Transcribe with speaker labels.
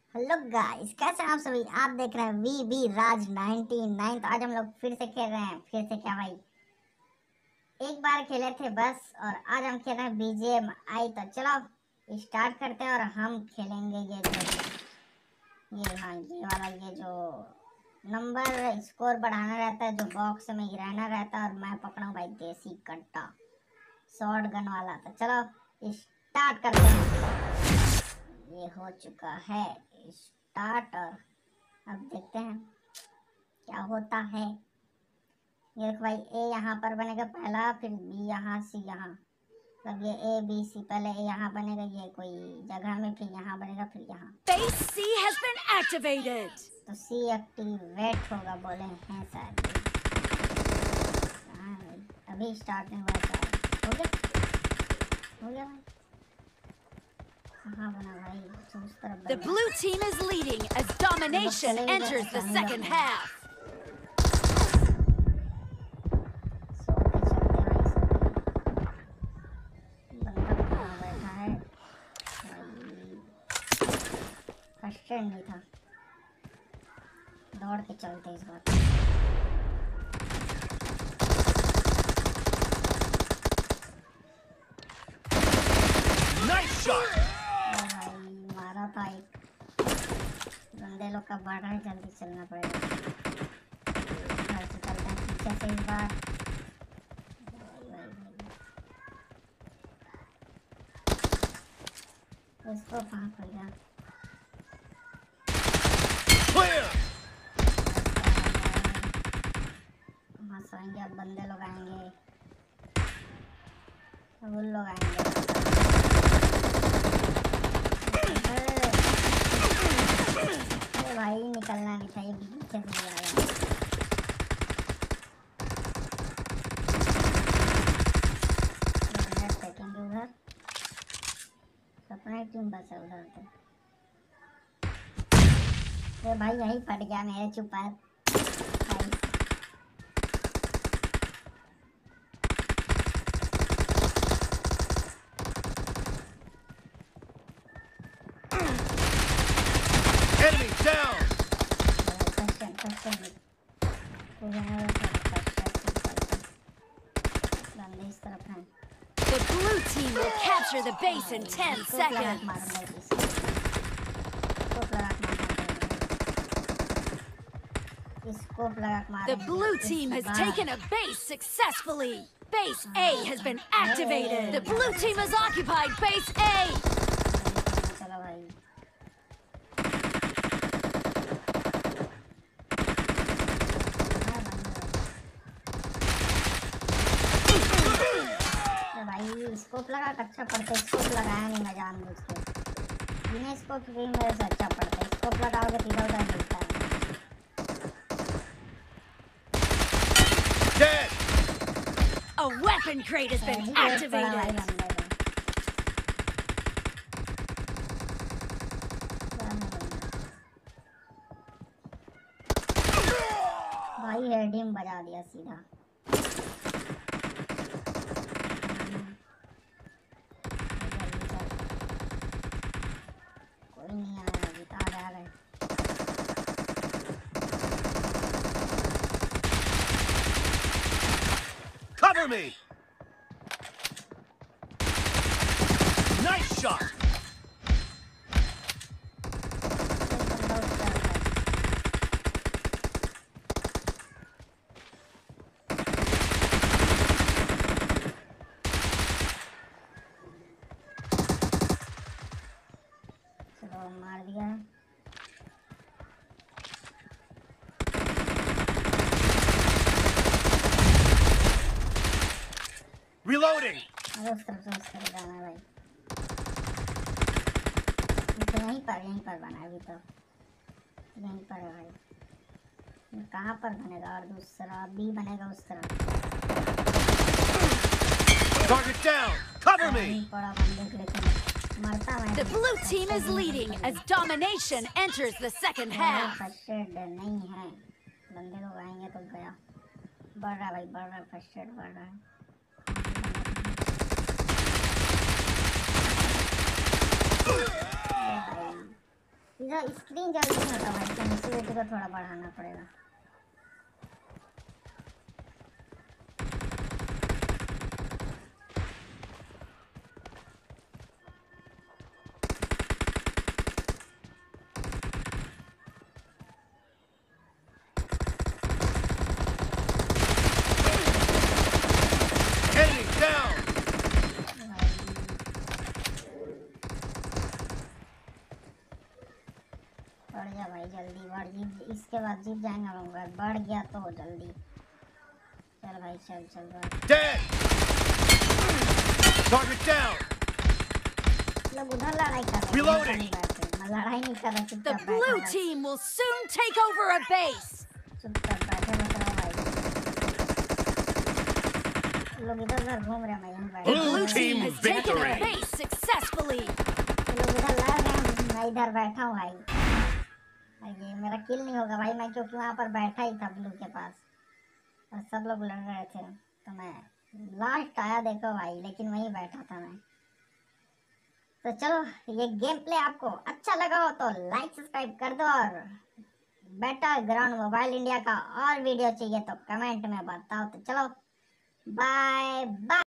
Speaker 1: Hello guys, कैसे हैं आप सभी। आप देख रहे हैं वी बी राज 99। तो आज हम लोग फिर से खेल रहे हैं। फिर से क्या भाई, एक बार खेले थे बस, और आज हम खेल रहे हैं BGMI। तो चलो स्टार्ट करते हैं। और हम खेलेंगे ये वाला, ये जो नंबर स्कोर बढ़ाना रहता है, जो बॉक्स में गिराना रहता है। और मैं पकड़ा भाई देसी कट्टा शॉर्ट गन वाला। तो चलो स्टार्ट करते हैं। ये हो चुका है स्टार्ट, और अब देखते हैं क्या होता है। ये देखो भाई, ए यहाँ पर बनेगा पहला, फिर बी यहाँ से यहाँ, मतलब ये ABC। पहले ए यहाँ बनेगा, ये कोई जगह में, फिर यहाँ बनेगा, फिर यहाँ।
Speaker 2: Base C has been activated.
Speaker 1: तो C एक्टिवेट होगा बोले हैं शायद। हाँ भाई, अभी स्टार्ट नहीं हुआ शायद। हो गया भाई। कहाँ बना भाई, उस तरफ
Speaker 2: The
Speaker 1: बना।
Speaker 2: blue team is leading as domination enters the second half.
Speaker 1: First नहीं था, दौड़ के चलते इस बार।
Speaker 3: Nice shot.
Speaker 1: भाई मारा था एक बंदे लोग का। बढ़ रहा है, जल्दी चलना पड़ेगा। घर से चलते हैं पीछे से इस बार। इसको कहाँ पड़ गया। वहाँ से आएंगे, अब बंदे लोग आएंगे, अब उन लोग आएंगे। अरे भाई निकलना नहीं था, ये पीछे से आ गया। फेंकेंगे उधर, अपना टीम बचा उधर। तो भाई यही पड़ गया मेरे चुपा।
Speaker 3: Enemy down.
Speaker 2: The blue team will capture the base in 10 seconds. The blue team has taken a base successfully. Base A has been activated. The blue team has occupied base A.
Speaker 1: Scope लगा के अच्छा पड़ता है। Scope लगाया नहीं मैं जानबूझ के, बिना स्कोप के मेरे से अच्छा पड़ता है। स्कोप लगाओगे तो इधर उधर मिलता है।
Speaker 2: A weapon crate has been activated. भाई हेडिंग बजा दिया सीधा।
Speaker 3: Cover me. Nice shot.
Speaker 1: चलो मार दिया।
Speaker 3: Reloading.
Speaker 1: अरे उस तरफ जाना है भाई। यहीं पर बना अभी तो, यहीं पर है भाई। कहाँ पर बनेगा, और दूसरा भी बनेगा उस तरफ।
Speaker 3: Target down. Cover me.
Speaker 1: पड़ा बंदे लेकिन मरता मैं।
Speaker 2: The blue team is leading as domination enters the second half.
Speaker 1: First aid नहीं है, बंदे लोग आएंगे तो गया। बढ़ रहा भाई, बढ़ रहा, फर्स्ट एड बढ़ रहा है। इधर स्क्रीन जल्दी नहीं होता भाई, सेंसिटिविटी को थोड़ा बढ़ाना पड़ेगा।
Speaker 3: Enemy down.
Speaker 1: बढ़ जा भाई, जल्दी बढ़, जीत इसके बाद जीत जाएंगे हम लोग। बढ़ गया तो जल्दी चल भाई, चल चल बढ़।
Speaker 3: Dead. Target down.
Speaker 1: लोग उधर लड़ाई कर रहे हैं,
Speaker 3: Reloading.
Speaker 1: मैं लड़ाई नहीं कर रहा,
Speaker 2: The
Speaker 1: चुपचाप
Speaker 2: blue
Speaker 1: बैठो
Speaker 2: team will soon take over a base.
Speaker 1: चुपचाप बैठे मत रहो भाई। लोग इधर उधर घूम रहे हैं, मैं यहीं
Speaker 2: The
Speaker 1: बैठा
Speaker 2: blue
Speaker 1: हूँ।
Speaker 2: team has taken a
Speaker 3: victory.
Speaker 2: base successfully.
Speaker 1: लोग इधर लड़ रहे हैं, मैं इधर बैठा हूँ भाई। ये मेरा किल नहीं होगा भाई, मैं क्योंकि वहाँ पर बैठा ही था ब्लू के पास और सब लोग लड़ रहे थे, तो मैं लास्ट आया देखो भाई, लेकिन वहीं बैठा था मैं। तो चलो, ये गेम प्ले आपको अच्छा लगा हो तो लाइक सब्सक्राइब कर दो, और बैटल ग्राउंड मोबाइल इंडिया का और वीडियो चाहिए तो कमेंट में बताओ। तो चलो, बाय बाय।